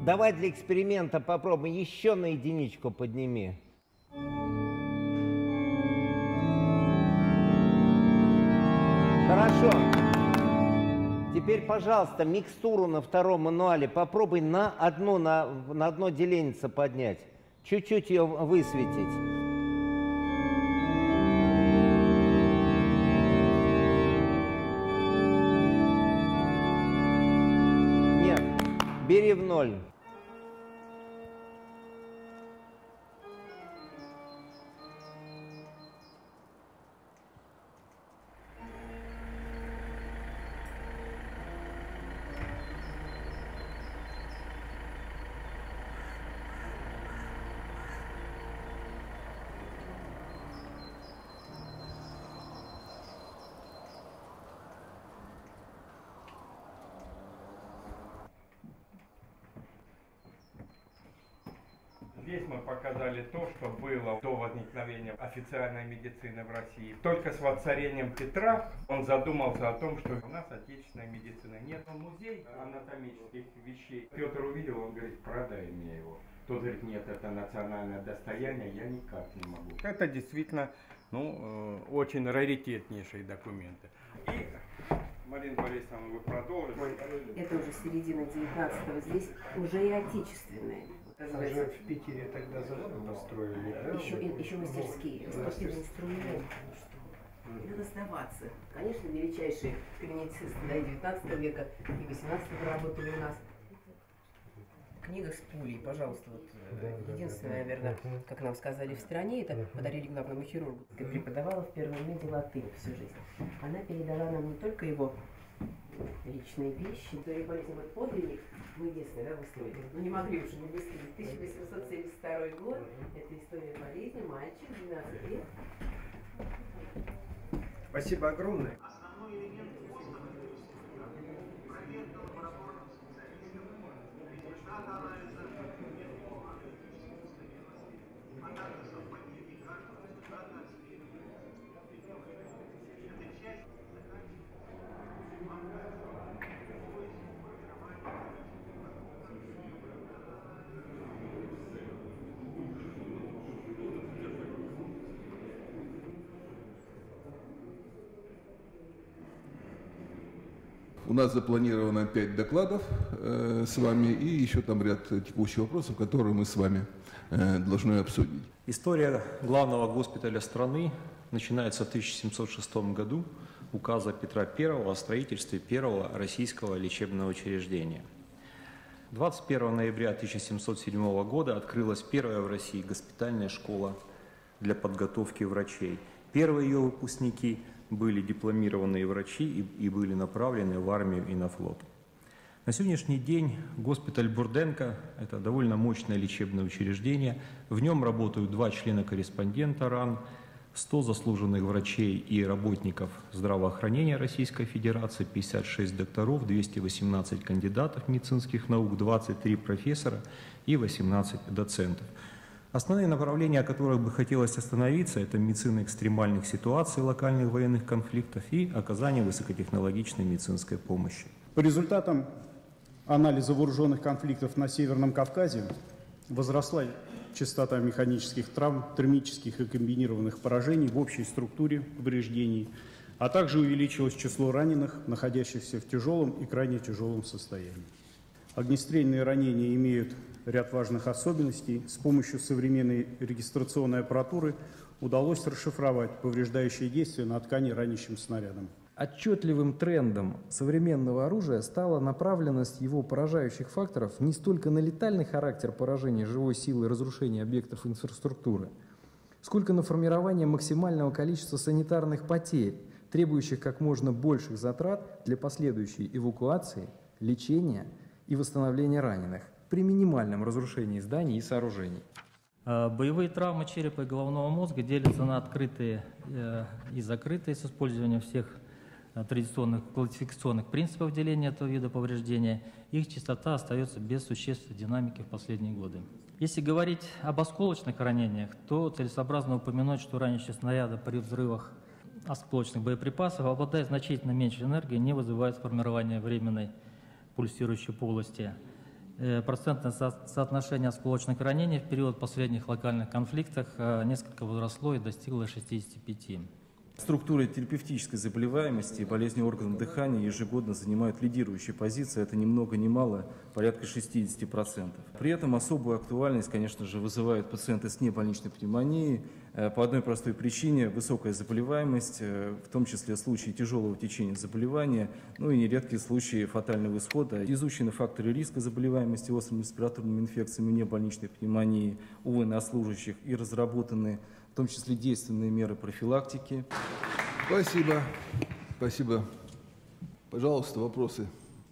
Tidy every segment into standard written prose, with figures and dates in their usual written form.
Давай для эксперимента попробуем. Еще на единичку подними. Хорошо. Теперь, пожалуйста, микстуру на втором мануале попробуй на одно деленнице поднять. Чуть-чуть ее высветить. Нет, бери в ноль. Здесь мы показали то, что было до возникновения официальной медицины в России. Только с воцарением Петра он задумался о том, что у нас отечественной медицины нет. Музей анатомических вещей. Петр увидел, он говорит, продай мне его. Тот говорит, нет, это национальное достояние, я никак не могу. Это действительно очень раритетнейшие документы. И, Марина Борисовна, вы продолжите. Это уже середина 19-го, здесь уже и отечественные. Уже в Питере тогда заводы построили, да? Еще мастерские, спортивные инструменты. Надо сдаваться. Конечно, величайшие клиницисты 19 века и 18 работали у нас. Книга с пулей, пожалуйста, вот единственное, наверное, как нам сказали в стране, это подарили главному хирургу. Преподавала в первом меди латынь всю жизнь. Она передала нам не только его личные вещи. История болезни, вот подлинник мы единственный, да, выстроили. Ну не могли уже не выстроить. 1872 год, это история болезни, мальчик, 12 лет. Спасибо огромное. У нас запланировано 5 докладов с вами и еще там ряд текущих вопросов, которые мы с вами должны обсудить. История главного госпиталя страны начинается в 1706 году указа Петра I о строительстве первого российского лечебного учреждения. 21 ноября 1707 года открылась первая в России госпитальная школа для подготовки врачей. Первые ее выпускники были дипломированные врачи и были направлены в армию и на флот. На сегодняшний день госпиталь Бурденко – это довольно мощное лечебное учреждение. В нем работают 2 члена-корреспондента РАН, 100 заслуженных врачей и работников здравоохранения Российской Федерации, 56 докторов, 218 кандидатов медицинских наук, 23 профессора и 18 доцентов. Основные направления, о которых бы хотелось остановиться, это медицина экстремальных ситуаций, локальных военных конфликтов и оказание высокотехнологичной медицинской помощи. По результатам анализа вооруженных конфликтов на Северном Кавказе возросла частота механических травм, термических и комбинированных поражений в общей структуре повреждений, а также увеличилось число раненых, находящихся в тяжелом и крайне тяжелом состоянии. Огнестрельные ранения имеют ряд важных особенностей. С помощью современной регистрационной аппаратуры удалось расшифровать повреждающие действия на ткани ранящим снарядом. Отчетливым трендом современного оружия стала направленность его поражающих факторов не столько на летальный характер поражения живой силы и разрушения объектов инфраструктуры, сколько на формирование максимального количества санитарных потерь, требующих как можно больших затрат для последующей эвакуации, лечения и восстановления раненых при минимальном разрушении зданий и сооружений. Боевые травмы черепа и головного мозга делятся на открытые и закрытые с использованием всех традиционных классификационных принципов деления этого вида повреждения. Их частота остается без существенной динамики в последние годы. Если говорить об осколочных ранениях, то целесообразно упомянуть, что ранящие снаряды при взрывах осколочных боеприпасов, обладая значительно меньшей энергией, не вызывают формирования временной пульсирующей полости. процентное соотношение осколочных ранений в период последних локальных конфликтов несколько возросло и достигло 65. Структуры терапевтической заболеваемости и болезни органов дыхания ежегодно занимают лидирующие позиции, это ни много ни мало, порядка 60%. При этом особую актуальность, конечно же, вызывают пациенты с небольничной пневмонией по одной простой причине – высокая заболеваемость, в том числе случаи тяжелого течения заболевания, ну и нередкие случаи фатального исхода. Изучены факторы риска заболеваемости острыми респираторными инфекциями небольничной пневмонии у военнослужащих и разработаны в том числе действенные меры профилактики. Спасибо. Спасибо. Пожалуйста, вопросы.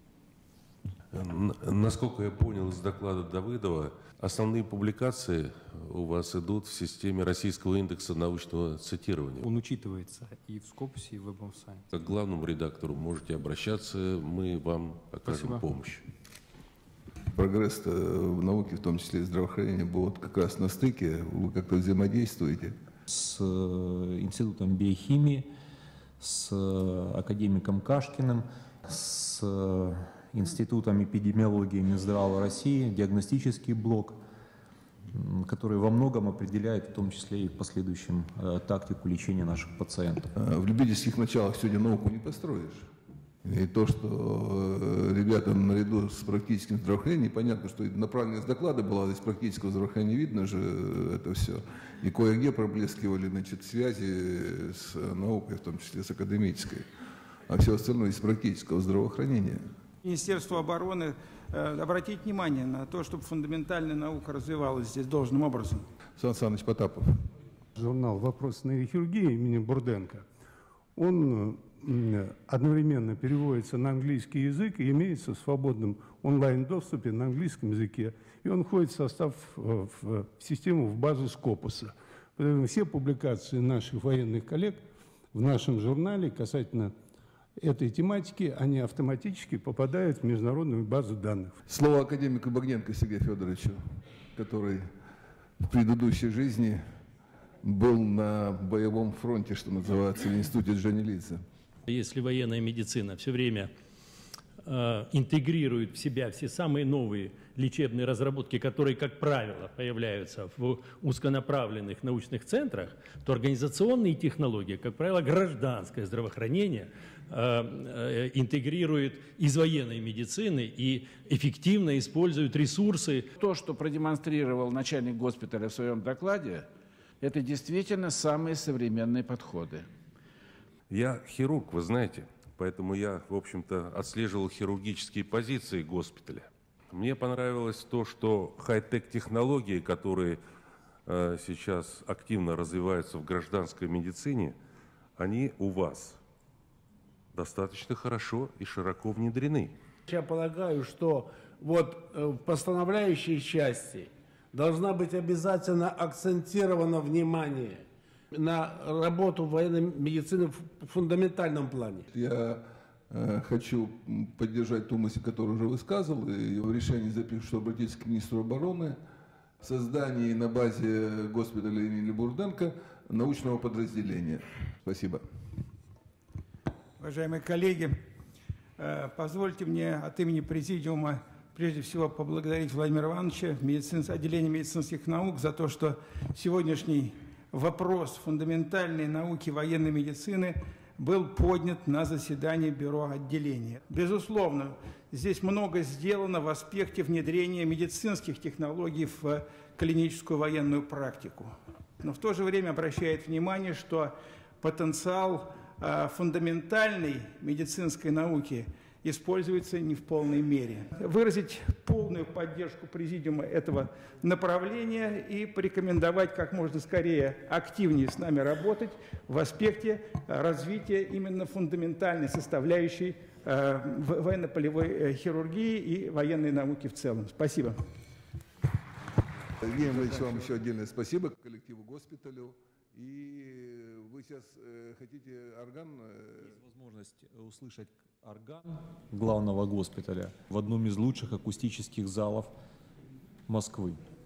Насколько я понял из доклада Давыдова, основные публикации у вас идут в системе Российского индекса научного цитирования. Он учитывается и в Scopus, и в Web of Science. К главному редактору можете обращаться, мы вам окажем помощь. Прогресс в науке, в том числе и здравоохранении, был вот как раз на стыке. Вы как-то взаимодействуете? С Институтом биохимии, с академиком Кашкиным, с Институтом эпидемиологии Минздрава России, диагностический блок, который во многом определяет, в том числе и в последующем, тактику лечения наших пациентов. В любительских началах сегодня науку не построишь. И то, что ребята наряду с практическим здравоохранением, понятно, что направленность доклада была из практического здравоохранения, видно же это все. И кое-где проблескивали, значит, связи с наукой, в том числе с академической. А все остальное из практического здравоохранения. Министерству обороны обратить внимание на то, чтобы фундаментальная наука развивалась здесь должным образом. Сан Саныч Потапов. Журнал «Вопрос нейрохирургии» имени Бурденко, он одновременно переводится на английский язык и имеется в свободном онлайн-доступе на английском языке. И он входит в состав, в систему, в базу Scopus. Поэтому все публикации наших военных коллег в нашем журнале касательно этой тематики, они автоматически попадают в международную базу данных. Слово академику Богненко Сергею Федоровичу, который в предыдущей жизни был на боевом фронте, что называется, в институте Джанилидзе. Если военная медицина все время интегрирует в себя все самые новые лечебные разработки, которые, как правило, появляются в узконаправленных научных центрах, то организационные технологии, как правило, гражданское здравоохранение интегрирует из военной медицины и эффективно использует ресурсы. То, что продемонстрировал начальник госпиталя в своем докладе, это действительно самые современные подходы. Я хирург, вы знаете, поэтому я, в общем-то, отслеживал хирургические позиции госпиталя. Мне понравилось то, что хай-тек технологии, которые сейчас активно развиваются в гражданской медицине, они у вас достаточно хорошо и широко внедрены. Я полагаю, что вот в постановляющей части должна быть обязательно акцентировано внимание на работу военной медицины в фундаментальном плане. Я хочу поддержать ту мысль, которую уже высказывал, и в решении запишу, что обратиться к министру обороны в создании на базе госпиталя имени Бурденко научного подразделения. Спасибо. Уважаемые коллеги, позвольте мне от имени Президиума прежде всего поблагодарить Владимира Ивановича, отделение медицинских наук, за то, что сегодняшний вопрос фундаментальной науки военной медицины был поднят на заседании бюро отделения. Безусловно, здесь много сделано в аспекте внедрения медицинских технологий в клиническую военную практику. Но в то же время обращает внимание, что потенциал фундаментальной медицинской науки используется не в полной мере. Выразить полную поддержку Президиума этого направления и порекомендовать как можно скорее активнее с нами работать в аспекте развития именно фундаментальной составляющей военно-полевой хирургии и военной науки в целом. Спасибо. Евгений Владимирович, вам еще отдельное спасибо коллективу госпиталю. И вы сейчас хотите орган? Есть возможность услышать орган главного госпиталя в одном из лучших акустических залов Москвы.